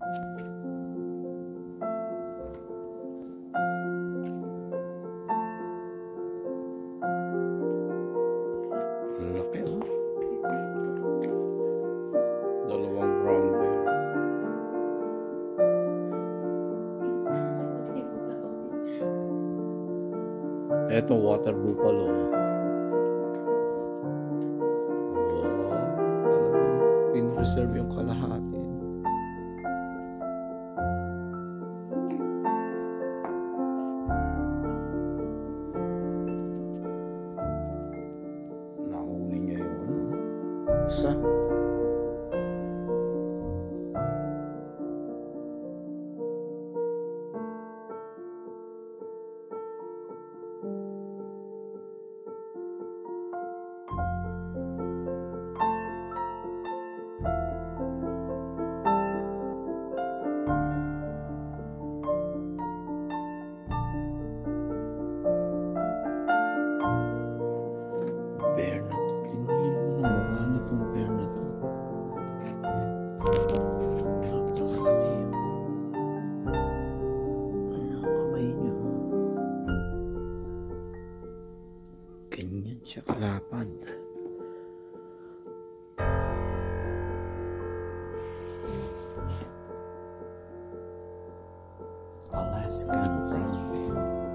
Ang laki, oh. Dalawang brown bear. Ito, water buffalo. Wow, talagang pin-reserve yung kalahati. Nahuli niya yung isa. Bear na to. Tingnan mo na mukha nitong bear na to. Napakalaki. Ayan ang kamay niya. Ganyan siya kalapad. Alaskan brown bear.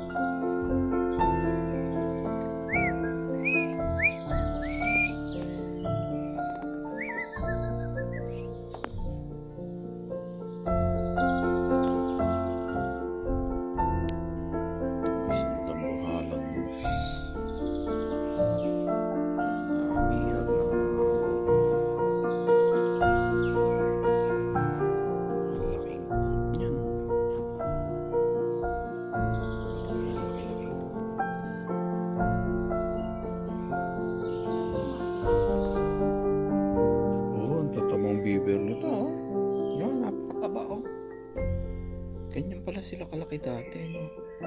Beaver nito, oh. No, napakataba, oh. Ganyan pala sila kalaki dati, no.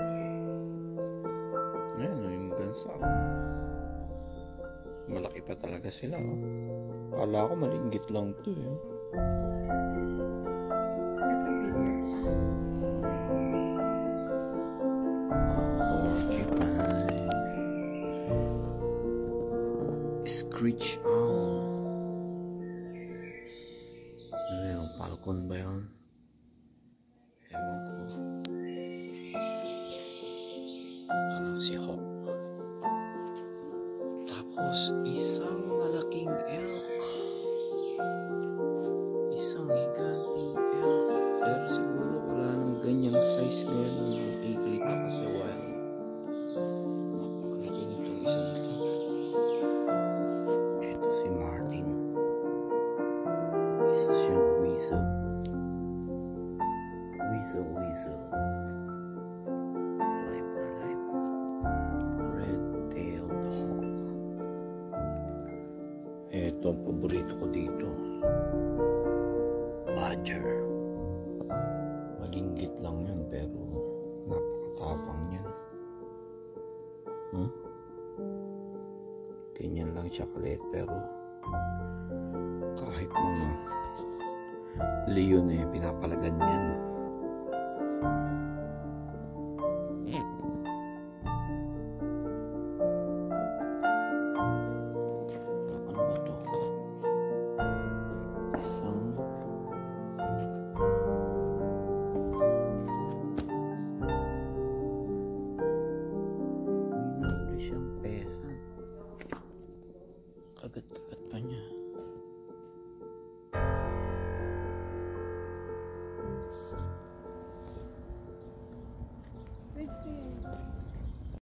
Ayan, yung gansa, oh. Malaki pa talaga sila, oh. Kala ko malinggit lang to, eh. Porcupine. Screech owl. Falcon ba yun? Ewan ko. Ano si Hawk? Tapos isang malaking elk. Isang higanting elk. Pero siguro wala nang ganyang size ngayon nung makikita ka sa wild. Napakalaki nitong isa na to. Ito si Martin. Isa siyang weasel. Weasel. Alive. Red-tailed hawk. Ito ang paborito ko dito. Badger. Malinggit lang yan pero napakatapang yan. Ganyan lang siya kalit pero kahit mga leon pinapalagan yan. Ano ba to? Isang may nahuli siyang pesa. Kagat-kagat pa niya.